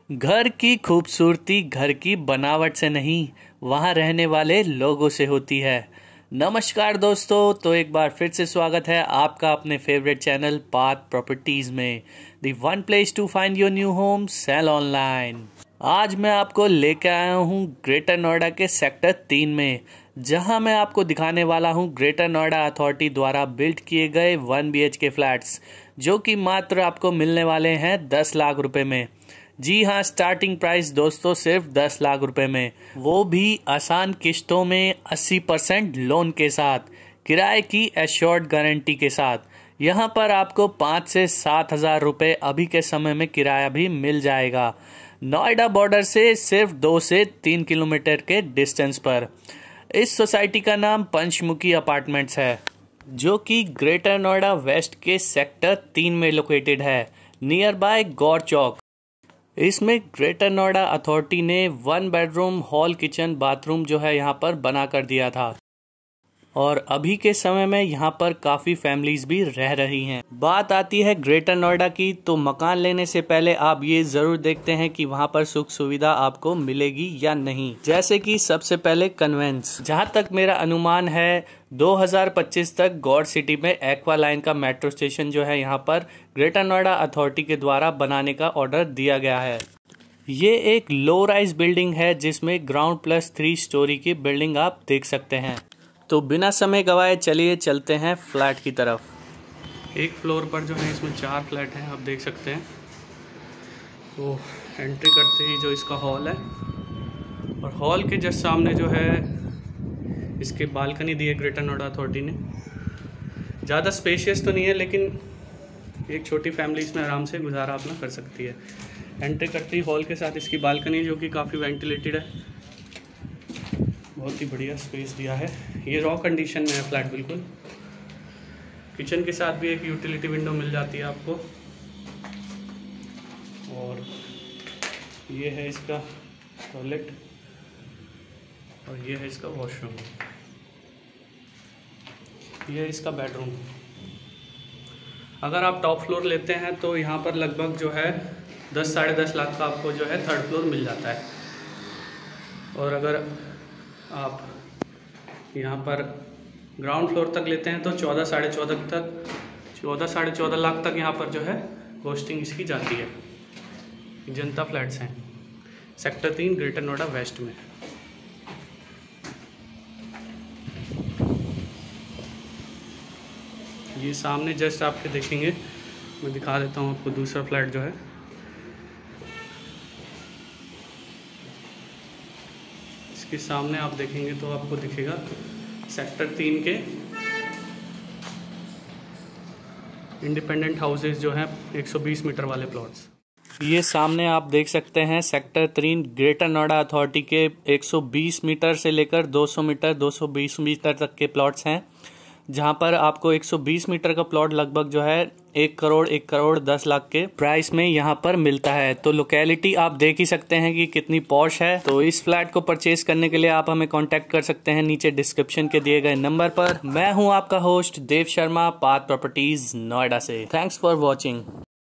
घर की खूबसूरती घर की बनावट से नहीं, वहाँ रहने वाले लोगों से होती है। नमस्कार दोस्तों, तो एक बार फिर से स्वागत है आपका अपने फेवरेट चैनल पाथ प्रॉपर्टीज में। The one place to find your new home, sell online. आज मैं आपको लेकर आया हूँ ग्रेटर नोएडा के सेक्टर 3 में, जहां मैं आपको दिखाने वाला हूं ग्रेटर नोएडा अथॉरिटी द्वारा बिल्ड किए गए 1 BHK फ्लैट्स, जो कि मात्र आपको मिलने वाले हैं 10 लाख रुपए में। जी हाँ, स्टार्टिंग प्राइस दोस्तों सिर्फ 10 लाख रुपए में, वो भी आसान किश्तों में 80% लोन के साथ, किराए की एश्योर्ड गारंटी के साथ। यहाँ पर आपको 5 से 7 हजार रुपये अभी के समय में किराया भी मिल जाएगा। नोएडा बॉर्डर से सिर्फ 2 से 3 किलोमीटर के डिस्टेंस पर। इस सोसाइटी का नाम पंचमुखी अपार्टमेंट्स है, जो कि ग्रेटर नोएडा वेस्ट के सेक्टर 3 में लोकेटेड है, नियर बाय गौर चौक। इसमें ग्रेटर नोएडा अथॉरिटी ने 1 बेडरूम हॉल किचन बाथरूम जो है यहाँ पर बना कर दिया था, और अभी के समय में यहाँ पर काफ़ी फैमिलीज भी रह रही हैं। बात आती है ग्रेटर नोएडा की, तो मकान लेने से पहले आप ये ज़रूर देखते हैं कि वहाँ पर सुख सुविधा आपको मिलेगी या नहीं। जैसे कि सबसे पहले कन्वेंस, जहाँ तक मेरा अनुमान है 2025 तक गौर सिटी में एक्वा लाइन का मेट्रो स्टेशन जो है यहाँ पर ग्रेटर नोएडा अथॉरिटी के द्वारा बनाने का ऑर्डर दिया गया है। ये एक लो राइज बिल्डिंग है, जिसमें ग्राउंड प्लस 3 स्टोरी की बिल्डिंग आप देख सकते हैं। तो बिना समय गवाए चलिए चलते हैं फ्लैट की तरफ। एक फ्लोर पर जो है इसमें 4 फ्लैट हैं, आप देख सकते हैं। तो एंट्री करते ही जो इसका हॉल है, और हॉल के जस्ट सामने जो है इसके बालकनी दी है ग्रेटर नोएडा अथॉरिटी ने। ज़्यादा स्पेशियस तो नहीं है, लेकिन एक छोटी फैमिली इसमें आराम से गुजारा अपना कर सकती है। एंट्री करते ही हॉल के साथ इसकी बालकनी, जो कि काफ़ी वेंटिलेटेड है, बहुत ही बढ़िया स्पेस दिया है। ये रॉ कंडीशन में है फ्लैट बिल्कुल। किचन के साथ भी एक यूटिलिटी विंडो मिल जाती है आपको, और ये है इसका टॉयलेट, और ये है इसका वॉशरूम, ये है इसका बेडरूम। अगर आप टॉप फ्लोर लेते हैं तो यहाँ पर लगभग जो है 10 साढ़े 10 लाख का आपको जो है 3rd फ्लोर मिल जाता है। और अगर आप यहाँ पर ग्राउंड फ्लोर तक लेते हैं तो 14 साढ़े 14 लाख तक यहाँ पर जो है कॉस्टिंग इसकी जाती है। जनता फ्लैट्स हैं सेक्टर 3 ग्रेटर नोएडा वेस्ट में। ये सामने जस्ट आपके देखेंगे, मैं दिखा देता हूँ आपको दूसरा फ्लैट जो है। इसके सामने आप देखेंगे तो आपको दिखेगा सेक्टर 3 के इंडिपेंडेंट हाउसेज जो हैं 120 मीटर वाले प्लॉट्स। ये सामने आप देख सकते हैं सेक्टर 3 ग्रेटर नोएडा अथॉरिटी के 120 मीटर से लेकर 200 मीटर 220 मीटर तक के प्लॉट्स हैं, जहां पर आपको 120 मीटर का प्लॉट लगभग जो है 1 करोड़ 10 लाख के प्राइस में यहां पर मिलता है। तो लोकेलिटी आप देख ही सकते हैं कि कितनी पॉश है। तो इस फ्लैट को परचेज करने के लिए आप हमें कांटेक्ट कर सकते हैं नीचे डिस्क्रिप्शन के दिए गए नंबर पर। मैं हूं आपका होस्ट देव शर्मा, पाथ प्रॉपर्टीज नोएडा से। Thanks for watching.